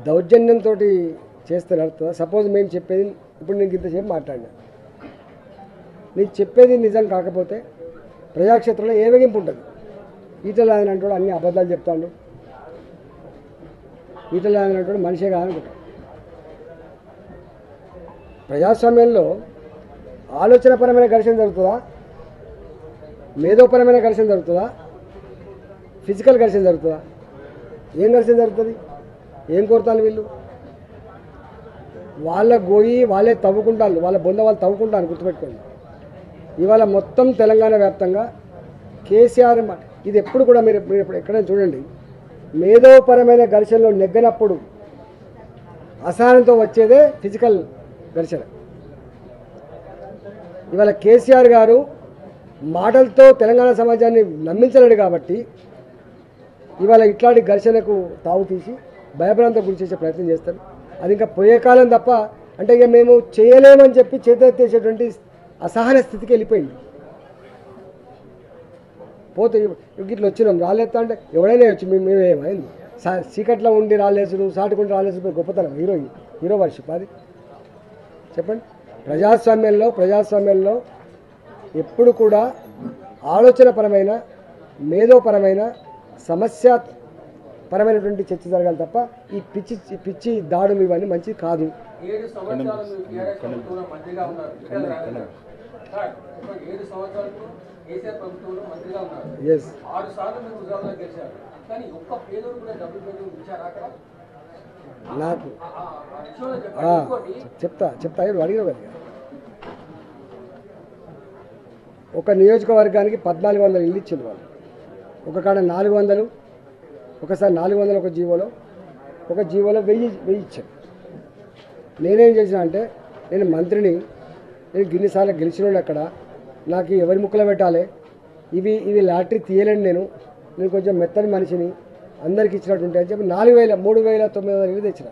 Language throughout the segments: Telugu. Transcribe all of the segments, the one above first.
దౌర్జన్యంతో చేస్తే నడుతుందా? సపోజ్ మేము చెప్పేది ఇప్పుడు నేను ఇంతసేపు మాట్లాడినా, నీకు చెప్పేది నిజం కాకపోతే ప్రజాక్షేత్రంలో ఏ వేగింపు ఉంటుంది? ఈటల రాజేంద్ర అన్ని అబద్ధాలు చెప్తాడు, ఈటల రాజేంద్ర మనిషే కాదనుకుంటాడు. ప్రజాస్వామ్యంలో ఆలోచనపరమైన ఘర్షణ జరుగుతుందా, మేధోపరమైన ఘర్షణ జరుగుతుందా, ఫిజికల్ ఘర్షణ జరుగుతుందా? ఏం ఘర్షణ జరుగుతుంది? ఏం కోరుతాను వీళ్ళు? వాళ్ళ గోయి వాళ్ళే తవ్వుకుంటారు, వాళ్ళ బొంద వాళ్ళు తవ్వుకుంటారు. గుర్తుపెట్టుకోండి, ఇవాళ మొత్తం తెలంగాణ వ్యాప్తంగా కేసీఆర్ ఇది ఎప్పుడు కూడా మీరు ఎక్కడైనా చూడండి, మేధోపరమైన ఘర్షణలో నెగ్గనప్పుడు అసహనంతో వచ్చేదే ఫిజికల్ ఘర్షణ. ఇవాళ కేసీఆర్ గారు మాటలతో తెలంగాణ సమాజాన్ని నమ్మించలేడు కాబట్టి ఇవాళ ఇట్లాంటి ఘర్షణకు తావు తీసి భయభ్రాంతం గురి చేసే ప్రయత్నం చేస్తారు. అది ఇంకా పోయే కాలం తప్ప, అంటే ఇక మేము చేయలేమని చెప్పి చేతెత్తేసేటువంటి అసహన స్థితికి వెళ్ళిపోయింది. పోతే ఇట్లా వచ్చినాం రాలేస్తా అంటే ఎవడైనా వచ్చి మేమేమైంది చీకట్లో ఉండి రాలేసుడు, సాటుకుంటే రాలేసుడు గొప్పతనం హీరో వర్షిప్ అది చెప్పండి. ప్రజాస్వామ్యంలో ఎప్పుడు కూడా ఆలోచనపరమైన మేధోపరమైన సమస్యాపరమైనటువంటి చర్చ జరగాలి తప్ప ఈ పిచ్చి దాడులు ఇవన్నీ మంచిది కాదు. 7 సంవత్సరాలు మంత్రిగా ఉన్నారు, 7 సంవత్సరాలకు కేసీఆర్ ప్రభుత్వంలో మంత్రిగా ఉన్నారు. 6 సార్లు మీరు హుజరాబాద్లో గెలిచారు, కానీ ఒక్క పేదోడు కూడా డబ్బులు పేదలు ఇచ్చారు అక్కడ? నాకు చెప్తా అడిగిన కదా, ఒక నియోజకవర్గానికి 1400 ఇల్లు ఇచ్చింది వాళ్ళు. ఒక కాడ 400, ఒకసారి 400 ఒక జీవోలో 1000 ఇచ్చారు. నేనేం చేసిన అంటే, నేను మంత్రిని, నేను గిన్నిసార్లు గెలిచినోళ్ళు అక్కడ, నాకు ఎవరి ముక్కలు పెట్టాలి, ఇవి లాటరీ తీయలేను, నేను కొంచెం మెత్తని మనిషిని, అందరికి ఇచ్చినట్టుంటే అని చెప్పి 3900 ఇల్లు తెచ్చిన.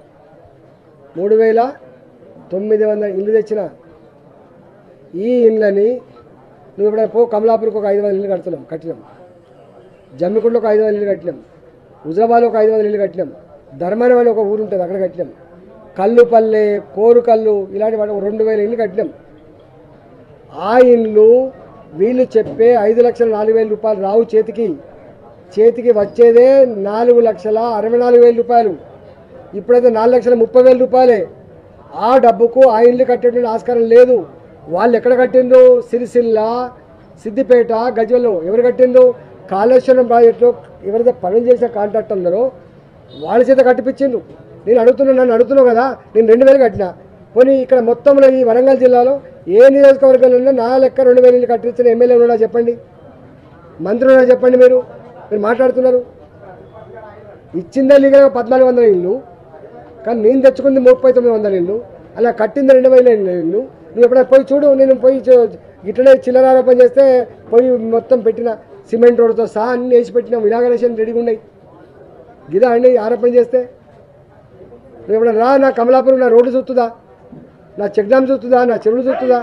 3900 ఇల్లు తెచ్చిన. ఈ ఇళ్ళని నువ్వు ఎప్పుడైనా కమలాపూర్కి ఒక 500 ఇల్లు కట్టినాం, జమ్మికుంటలో ఒక 500 ఇల్లు కట్టినాం, హుజరాబాద్లో ఒక 500 ఇల్లు కట్టినాం, ధర్మారం అని ఒక ఊరు ఉంటుంది అక్కడ కట్టినాం, కల్లుపల్లె, కోరుకల్లు ఇలాంటి వాటి 2000 ఇల్లు కట్టినాం. ఆ ఇల్లు వీళ్ళు చెప్పే 5,04,000 రూపాయలు రావు, చేతికి వచ్చేదే 4,64,000 రూపాయలు. ఇప్పుడైతే 4,30,000 రూపాయలే. ఆ డబ్బుకు ఆ ఇల్లు కట్టేటువంటి ఆస్కారం లేదు. వాళ్ళు ఎక్కడ కట్టిండ్రు? సిరిసిల్ల, సిద్దిపేట, గజ్వెల్లో. ఎవరు కట్టిండ్రు? కాళేశ్వరం ప్రాజెక్టులో ఎవరైతే పనులు చేసిన కాంట్రాక్టర్ ఉన్నారో వాళ్ళ చేత కట్టిపించిండ్రు. నన్ను అడుగుతున్నావు కదా, నేను 2000 కట్టినా. పోనీ ఇక్కడ మొత్తంలో ఈ వరంగల్ జిల్లాలో ఏ నియోజకవర్గంలో నా లెక్క 2000 ఇల్లు కట్టించిన ఎమ్మెల్యే ఉన్నా చెప్పండి, మంత్రి ఉన్నా చెప్పండి. మీరు మాట్లాడుతున్నారు. ఇచ్చిందే లీగల్గా 1400 ఇల్లు, కానీ నేను తెచ్చుకుంది 3900 ఇల్లు, అలా కట్టింది 2000 ఇల్లు. నువ్వు ఎప్పుడైనా పోయి చూడు. నేను పోయి ఇట్లనే చిల్లర ఆరోపణ చేస్తే పోయి మొత్తం పెట్టిన సిమెంట్ రోడ్డుతో సహా అన్ని వేసి పెట్టినాం, ఇనాగరేషన్ రెడీగా ఉన్నాయి. గిదా అండి ఆరోపణ చేస్తే? నువ్వు ఎప్పుడైనా రా, నా కమలాపురం నా రోడ్డు చూస్తుందా, నా చెక్ డ్యామ్ చూస్తుందా, నా చెరువులు చూస్తుందా,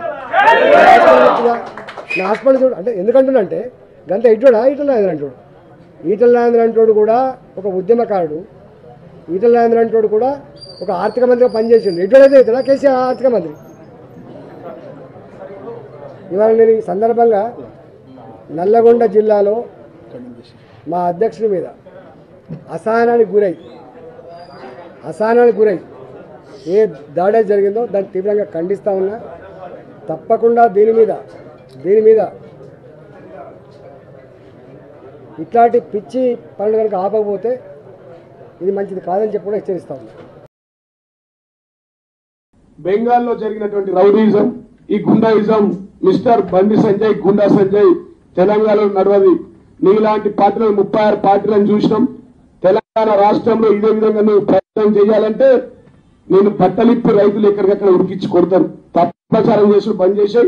నా హాస్పిటల్ చూడు. అంటే ఎందుకంటున్నా అంటే గంత ఇడ్డా ఈటల రాజేంద్ర అంటోడు కూడా ఒక ఉద్యమకారుడు, ఈటల రాజేంద్ర అంటోడు కూడా ఒక ఆర్థిక మంత్రిగా పనిచేసిండు. ఎడ్డోడైతే అవుతాడా కేసీఆర్ ఆర్థిక మంత్రి? ఇవాళ నేను ఈ సందర్భంగా నల్లగొండ జిల్లాలో మా అధ్యక్షుడి మీద అసహనానికి గురై ఏ దాడి జరిగిందో దాన్ని తీవ్రంగా ఖండిస్తూ ఉన్నా. తప్పకుండా దీని మీద ఇట్లాంటి పిచ్చి పనులు కనుక ఆపకపోతే ఇది మంచిది కాదని చెప్పి కూడా హెచ్చరిస్తా ఉన్నా. బెంగాల్లో జరిగినటువంటి రౌడీజం, ఈ గుండాయిజం, మిస్టర్ బండి సంజయ్, గుండా సంజయ్ తెలంగాణలో నడవది. నీలాంటి పార్టీలను 36 పార్టీలను చూసినాం. తెలంగాణ రాష్ట్రంలో ఇదే విధంగా నువ్వు ప్రయత్నం చేయాలంటే నేను బట్టలిప్పి రైతులు ఎక్కడికక్కడ ఉరికించి కొడతాను. తప్పు ప్రచారం చేసి బంద్ చేసాయి.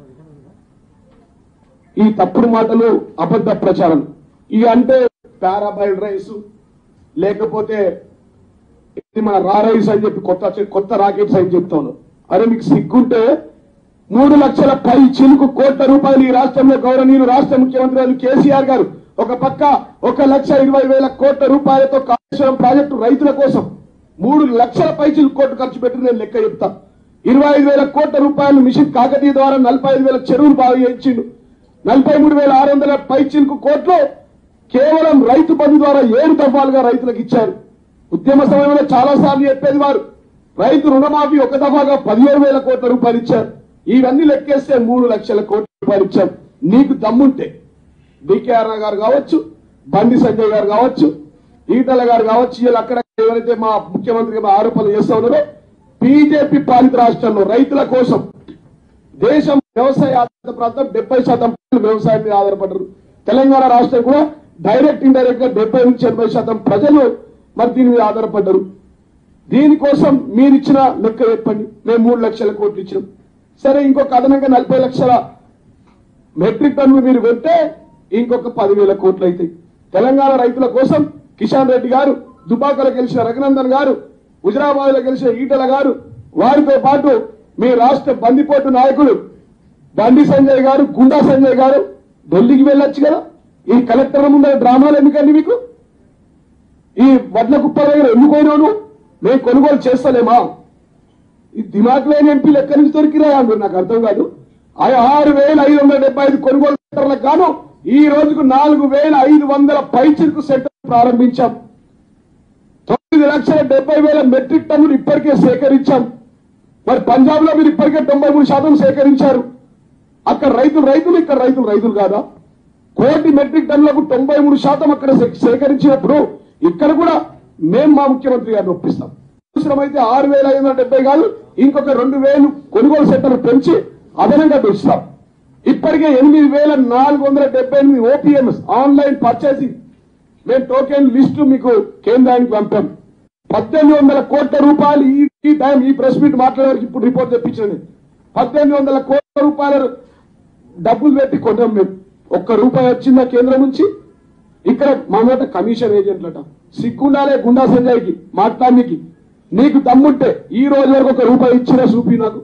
ఈ తప్పుడు మాటలు, అబద్ధ ప్రచారం ఇవి అంటే పారాబాయిల్ రైస్, లేకపోతే మన రా రైస్ అని చెప్పి కొత్త రాకెట్స్ అని చెప్తాను. అరే మీకు సిగ్గుంటే 3 లక్షల పై చిలుకు కోట్ల రూపాయలు ఈ రాష్ట్రంలో గౌరవనీయులు రాష్ట్ర ముఖ్యమంత్రి కేసీఆర్ గారు ఒక పక్క 1,20,000 కోట్ల రూపాయలతో కాళేశ్వరం ప్రాజెక్టు రైతుల కోసం 3 లక్షల పైచిలు కోట్లు ఖర్చు పెట్టి నేను లెక్క చెప్తా. 25,000 కోట్ల రూపాయలు మిషన్ కాకతీయ ద్వారా 45,000 చెరువులు బాగు చేయించిండు. 43,600 పైచిలకు కోట్లు కేవలం రైతు బంధు ద్వారా 7 దఫాలుగా రైతులకు ఇచ్చారు. ఉద్యమ సమయంలో చాలా సార్లు చెప్పేది వారు రైతు రుణమాఫీ ఒక దఫాగా 17,000 కోట్ల రూపాయలు ఇచ్చారు. ఇవన్నీ లెక్కేస్తే 3 లక్షల కోట్ల రూపాయలు ఇచ్చారు. నీకు దమ్ముంటే డికేఆర్ గారు కావచ్చు, బండి సంజయ్ గారు కావచ్చు, ఈటల గారు కావచ్చు, వీళ్ళు అక్కడ ఎవరైతే మా ముఖ్యమంత్రి ఆరోపణలు చేస్తా ఉన్నారో బీజేపీ పాలిత రాష్ట్రంలో రైతుల కోసం దేశం వ్యవసాయ ఆధారిత ప్రాంతం 70% వ్యవసాయం మీద ఆధారపడ్డారు. తెలంగాణ రాష్ట్రం కూడా డైరెక్ట్ ఇండైరెక్ట్ గా 70 నుంచి 80% ప్రజలు మరి దీని మీద ఆధారపడ్డారు. దీనికోసం మీరు ఇచ్చిన లెక్క చెప్పండి. మేము 3 లక్షల కోట్లు ఇచ్చినాం. సరే, ఇంకొక అదనంగా 40 లక్షల మెట్రిక్ టన్నులు మీరు పెడితే ఇంకొక 10,000 కోట్లు అవుతాయి. తెలంగాణ రైతుల కోసం కిషన్ రెడ్డి గారు, దుబాకలో గెలిచిన రఘునందన్ గారు, హుజరాబాద్ లో గెలిచిన ఈటల గారు, వారితో పాటు మీ రాష్ట్ర బందిపోటు నాయకుడు బండి సంజయ్ గారు, గుండా సంజయ్ గారు ఢిల్లీకి వెళ్ళొచ్చు కదా. ఈ కలెక్టర్ ముందర డ్రామాలు ఎందుకండి మీకు? ఈ వడ్ల కుప్పల దగ్గర ఎన్నుకోయినాను మేము కొనుగోలు చేస్తలేమా? ఈ దిమాగ్ లేని ఎంపీలు ఎక్కడి నుంచి దొరికిరా అంటారు, నాకు అర్థం కాదు. 6,575 కొనుగోలు సెంటర్లకు గాను ఈ రోజుకు 4,500 పైచిలకు సెంటర్ ప్రారంభించాం. 9,70,000 మెట్రిక్ టన్నులు ఇప్పటికే సేకరించాం. మరి పంజాబ్ లో మీరు ఇప్పటికే 93% సేకరించారు. అక్కడ రైతులు ఇక్కడ రైతులు కాదా? 1,000,000 మెట్రిక్ టన్నులకు 93% అక్కడ సేకరించినప్పుడు ఇక్కడ కూడా మేము మా ముఖ్యమంత్రి గారిని ఒప్పిస్తాం. అవసరమైతే 6,570 కాదు, ఇంకొక 2,000 కొనుగోలు సెంటర్లు పెంచి అదనంగా పెంచుతాం. ఇప్పటికే 8,478 ఓపీఎంఎస్ ఆన్లైన్ పర్చేసింగ్ మేము టోకెన్ లిస్టు మీకు కేంద్రానికి పంపాం. 1,800 కోట్ల రూపాయలు ఈ టైం ఈ ప్రెస్ మీట్ మాట్లాడేవారికి ఇప్పుడు రిపోర్ట్ తెప్పించండి. 1,800 కోట్ల రూపాయలు డబ్బులు పెట్టి కొన్నాం మేము. ₹1 వచ్చిందా కేంద్రం నుంచి? ఇక్కడ మా మాట కమిషన్ ఏజెంట్లట. సిగ్గుండాలే గుండా సంజయ్కి మాట్లాడడానికి. నీకు దమ్ముంటే ఈ రోజు వరకు ₹1 ఇచ్చినా చూపి నాకు.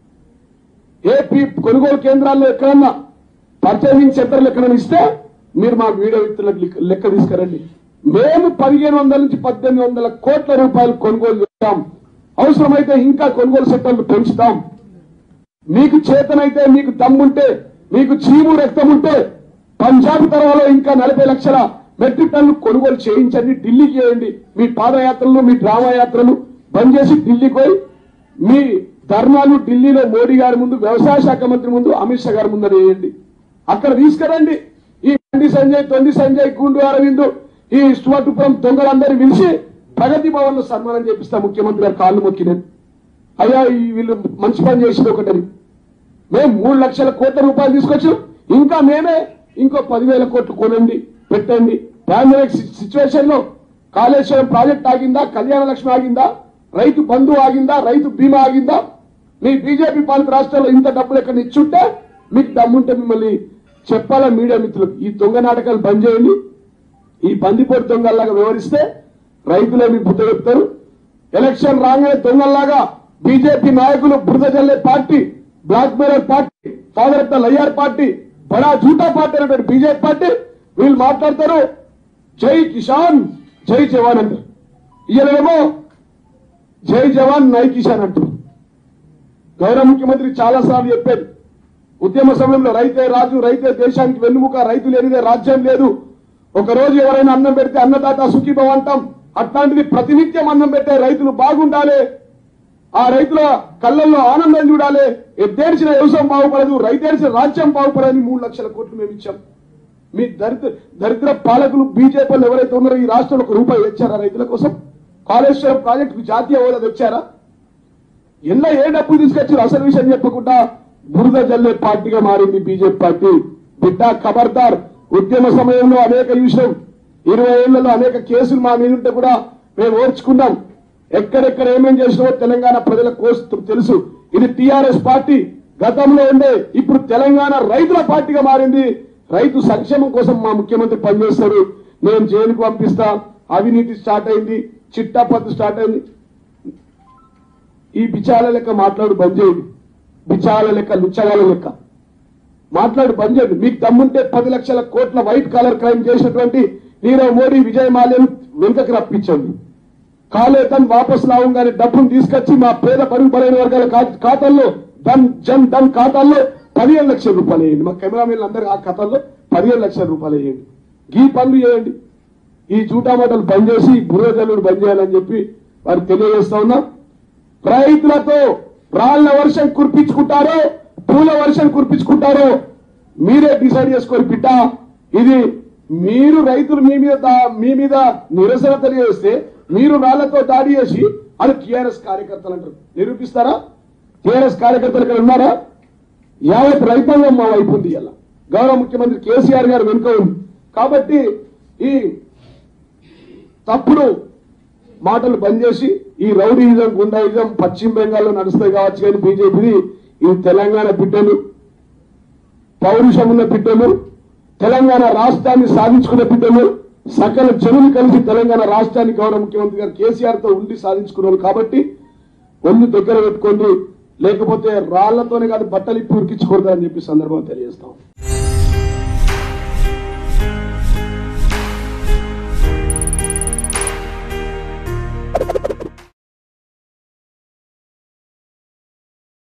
ఏపీ కొనుగోలు కేంద్రాల్లో ఎక్కడన్నా పర్చేసింగ్ సెంటర్లు ఎక్కడన్నా ఇస్తే మీరు మా వీడియో వ్యక్తులకు లెక్క తీసుకురండి. మేము 1,500 నుంచి 1,800 కోట్ల రూపాయలు కొనుగోలు చేస్తాం. అవసరమైతే ఇంకా కొనుగోలు సెంటర్లు పెంచుతాం. మీకు చేతనైతే, మీకు దమ్ముంటే, మీకు చీము రక్తం ఉంటే పంజాబ్ తరహాలో ఇంకా 40 లక్షల మెట్రిక్ టన్నులు కొనుగోలు చేయించండి. ఢిల్లీకి చేయండి. మీ పాదయాత్రలు, మీ డ్రామా యాత్రలు బంద్ చేసి ఢిల్లీకి పోయి మీ ధర్నాలు ఢిల్లీలో మోడీ గారి ముందు, వ్యవసాయ శాఖ మంత్రి ముందు, అమిత్ షా గారి ముందు వేయండి. అక్కడ తీసుకురండి. ఈ బండి సంజయ్, తొండి సంజయ్, గుండు అరవింద్, ఈ స్టువర్టుపురం దొంగలందరినీ పిలిచి ప్రగతి భవన్ లో సన్మానం చేపిస్తా. ముఖ్యమంత్రి గారు కాళ్ళు మొక్కినాను, అయ్యా వీళ్ళు మంచి పని చేసింది ఒకటని. మేము 3 లక్షల కోట్ల రూపాయలు తీసుకొచ్చాం. ఇంకా మేమే ఇంకో 10,000 కోట్లు కొనండి, పెట్టండి. పాండమిక్ సిచ్యువేషన్ లో కాళేశ్వరం ప్రాజెక్ట్ ఆగిందా? కళ్యాణ లక్ష్మి ఆగిందా? రైతు బంధు ఆగిందా? రైతు బీమా ఆగిందా? మీ బీజేపీ పాలిత రాష్ట్రాల్లో ఇంత డబ్బులు ఎక్కడ ఇచ్చుంటే మీకు దమ్ముంటే మిమ్మల్ని చెప్పాలా మీడియా మిత్రులు, ఈ దొంగ నాటకాలు బంద్ చేయండి. ఈ బందిపోటు దొంగల్లాగా వ్యవహరిస్తే రైతులే మీ బుద్ధ చెప్తారు. ఎలక్షన్ రాగానే దొంగల్లాగా బీజేపీ నాయకులు బురద జల్లే party, blackmailer party, father of the liar party, బడా జూటా పార్టీ అనేటువంటి బీజేపీ పార్టీ వీళ్ళు మాట్లాడతారు. జై కిసాన్, జై జవాన్ అంటారు. ఇయ్యలేమో జై జవాన్, నై కిసాన్ అంటారు. గౌరవ ముఖ్యమంత్రి చాలా సార్లు చెప్పారు, ఉద్యమ సమయంలో రైతే రాజు, రైతే దేశానికి వెన్నుముక, రైతు లేనిదే రాజ్యం లేదు. ఒక రోజు ఎవరైనా అన్నం పెడితే అన్నదాత సుఖీభవ అంటాం. అట్లాంటిది ప్రతినిత్యం అన్నం పెట్టే రైతులు బాగుండాలి. ఆ రైతుల కళ్ళల్లో ఆనందం చూడాలి. ఎద్దేడిచిన వ్యవసాయం బాగుపడదు, రైతేడిచిన రాజ్యం బాగుపడని 3 లక్షల కోట్లు మేము ఇచ్చాం. మీ దరిద్ర పాలకులు బీజేపీలు ఎవరైతే ఉన్నారో ఈ రాష్ట్రంలో ₹1 తెచ్చారా రైతుల కోసం? కాళేశ్వరం ప్రాజెక్టుకు జాతీయ హోదా తెచ్చారా? ఎన్న ఏ డబ్బు తీసుకొచ్చారు? అసలు విషయం చెప్పకుండా బురద జల్లే పార్టీగా మారింది బీజేపీ పార్టీ. బిడ్డ ఖబర్దార్. ఉద్యమ సమయంలో అనేక విషయం 20 ఏళ్లలో అనేక కేసులు మా మీద ఉంటే కూడా మేము ఓర్చుకున్నాం. ఎక్కడెక్కడ ఏమేం చేసినామో తెలంగాణ ప్రజలకు తెలుసు. ఇది టీఆర్ఎస్ పార్టీ గతంలో ఉండే, ఇప్పుడు తెలంగాణ రైతుల పార్టీగా మారింది. రైతు సంక్షేమం కోసం మా ముఖ్యమంత్రి పనిచేస్తారు. నేను జైలుకు పంపిస్తా, అవినీతి స్టార్ట్ అయింది, చిట్టా పద్దు స్టార్ట్ అయింది. ఈ బిచాల లెక్క మాట్లాడు బంద్ చేయండి. బిచాల లెక్క, లుచ్చగాల లెక్క మాట్లాడు బంద్ చేయండి. మీకు దమ్ముంటే 10 లక్షల కోట్ల వైట్ కాలర్ క్రైమ్ చేసినటువంటి నీరవ్ మోడీ, విజయ్ మాల్యను వెనుకకి రప్పించండి. కాలే ధన్ వాపస్ లావంగానే డబ్బును తీసుకొచ్చి మా పేద బరువు బలైన వర్గాల ఖాతాల్లో జన్ ధన్ ఖాతాల్లో 15 లక్షల రూపాయలు వేయండి. మా కెమెరామెన్లు అందరూ ఆ ఖాతాల్లో 15 లక్షల రూపాయలు వేయండి. ఈ పనులు చేయండి. ఈ జూటామాటలు బంద్ చేసి బురదల్లుడు బంద్ చేయాలని చెప్పి వారికి తెలియజేస్తా ఉన్నా. రైతులతో రాళ్ల వర్షం కురిపించుకుంటారో పూల వర్షం కురిపించుకుంటారో మీరే డిసైడ్ చేసుకొని బిడ్డ. ఇది మీరు రైతులు మీ మీద నిరసన తెలియజేస్తే మీరు రాళ్లతో దాడి చేసి అది టీఆర్ఎస్ కార్యకర్తలు అంటారు. నిరూపిస్తారా? టీఆర్ఎస్ కార్యకర్తలు ఇక్కడ ఉన్నారా? యావత్ రైతాంగం మా వైపు ఉంది. ఇలా గౌరవ ముఖ్యమంత్రి కేసీఆర్ గారు వెనుక ఉంది. కాబట్టి ఈ తప్పుడు మాటలు బంద్ చేసి ఈ రౌడీయిజం గుండాయిజం పశ్చిమ బెంగాల్లో నడుస్తాయి కావచ్చు, కానీ బీజేపీది ఈ తెలంగాణ బిడ్డలు, పౌరుషం ఉన్న బిడ్డలు, తెలంగాణ రాష్ట్రాన్ని సాధించుకున్న బిడ్డలు, సకల జనులు కలిసి తెలంగాణ రాష్ట్రాన్ని గౌరవ ముఖ్యమంత్రి గారు కేసీఆర్ తో ఉండి సాధించుకున్నారు. కాబట్టి ఒళ్ళు దగ్గర పెట్టుకోండి, లేకపోతే రాళ్లతోనే కాదు బట్టలు ఇప్పి ఉరికించకూడదని చెప్పి సందర్భం తెలియజేస్తాం.